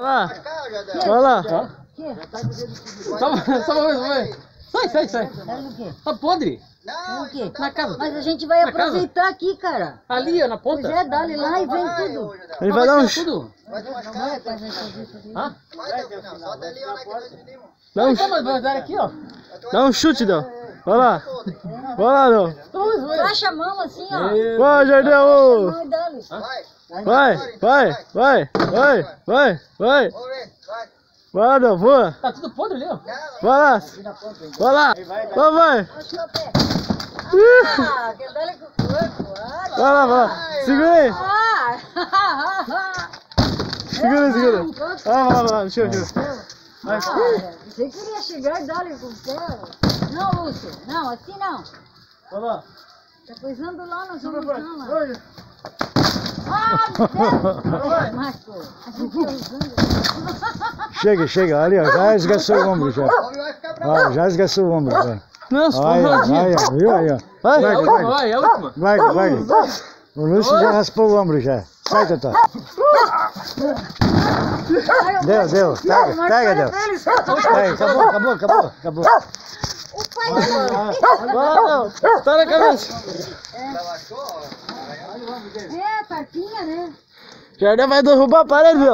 Vai lá. Sai. Pega o quê? Tá podre. Pega o quê? Na casa. Mas a gente vai Na casa? aproveitar aqui, cara. Ali, ó, na ponta. Pois é, dá-lhe lá e vem tudo. Ele vai dar um tudo. Hã? Dá um, Mas vai dar aqui, ó. dá um chute, Del. Vai lá. Vai lá, Del. Baixa a mão assim, ó. Vai, Jardel. Mão e dá-lhe. Vai. Vai, Del, voa. Tá tudo podre ali, ó. Vai lá. Vai lá. Vai. Ah, quer dar-lhe com o corpo. Vai lá. Segura aí. Segura. Vai lá. Deixa eu. Você queria chegar e dar-lhe com o pé. Não, Lúcio. Não, assim não. Vai lá. Tá coisando lá, nós vamos lá. Ah, meu Deus! Marco, a gente tá usando. Chega. Ali, ó. Já esgaçou o ombro, já. Ó, já esgaçou o ombro, já. Nossa, Vai, viu aí, ó. Vai, é a última. Vai. O Lúcio já raspou o ombro, já. Sai, Totó. Deu. Pega, Del. Aí, acabou. O pai Tá na cabeça. é, partinha, né? Jardel vai derrubar a parede, Del.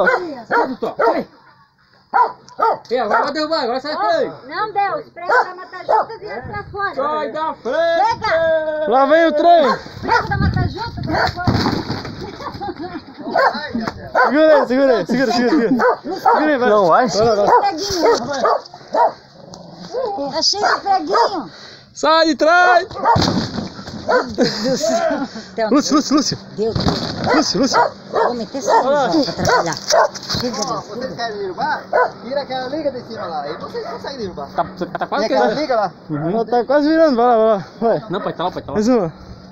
Agora vai derrubar, agora sai daí. Não, Deus, prego da Mata Junta vira pra fora. Sai da frente. Chega! Lá vem o trem. Prego da Mata Junta vira fora. Segura aí. Segura aí, vai. Não vai? Tá cheio de preguinho. Sai de trás. Lúcio. Deus. Lúcio. Vou meter essa visão pra atrapalhar. Vocês querem derrubar? Tira aquela liga de cima lá. E vocês conseguem derrubar. Tá quase Tem aquela quebrando. liga lá. Tá quase virando, vai lá. Vai. Não, pode tá lá. Mais uma.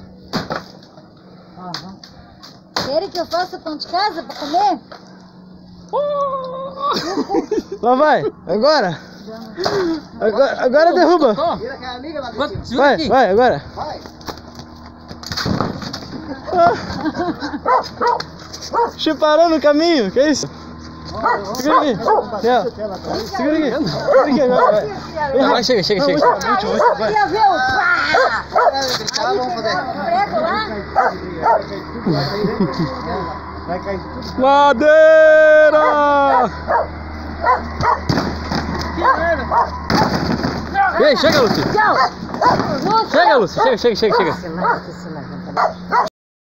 Querem que eu faça pão de casa pra comer? Lá vai. Agora derruba. Tira aquela liga lá de cima. Vai, agora. Vai. Parou no caminho, que isso? Segura aqui. Segura aqui agora. Agora chega. Queria ver o Vamos fazer. prego lá. Vai cair tudo. Madeira! Ei, chega, Lúcio. Tchau. Chega, Lúcio. Chega. Você levanta.